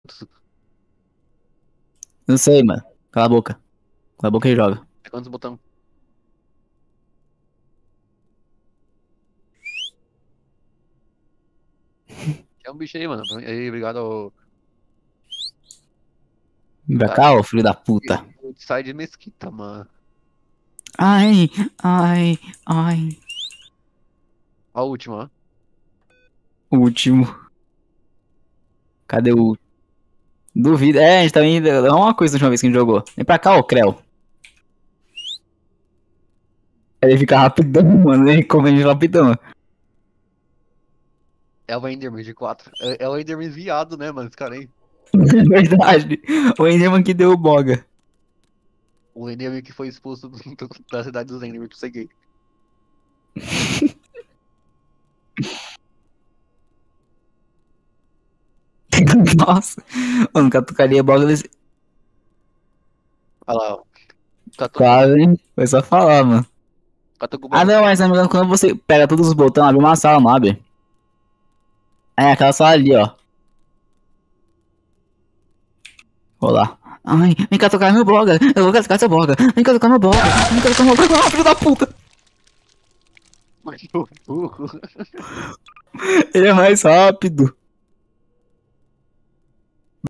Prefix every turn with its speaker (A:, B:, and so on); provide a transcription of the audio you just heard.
A: Não sei, mano. Cala a boca. Cala a boca e joga.
B: É quantos botão? É um bicho aí, mano. Aí, obrigado.
A: Vem pra
B: Tá,
A: cá, ô filho da puta.
B: sai de mesquita, mano.
A: Ai, ai, ai.
B: A última, ó.
A: Último. Cadê o... Duvido. É, a gente tá indo... É uma coisa da última vez que a gente jogou. Vem pra cá, ô Creu. Ele fica rapidão, mano. Ele come rapidão.
B: É o Enderman de 4. É o Enderman viado, né, mano? Esse cara aí.
A: É verdade. O Enderman que deu o boga.
B: O Enderman que foi expulso da cidade dos Enderman que eu gay.
A: Nossa. Mano, catucaria boga desse...
B: Olha lá, ó.
A: Quase, hein? Foi só falar, mano. Ah,
B: Catucuba.
A: não, mas não me engano, quando você pega todos os botões, abre uma sala, não abre? É, aquela sala ali, ó. Vou lá. Ai, vem cá tocar meu boga. Eu vou tocar seu boga. Vem cá tocar meu boga. Vem cá tocar meu boga. Ah, filho da puta.
B: Mas o burro.
A: Ele é mais rápido.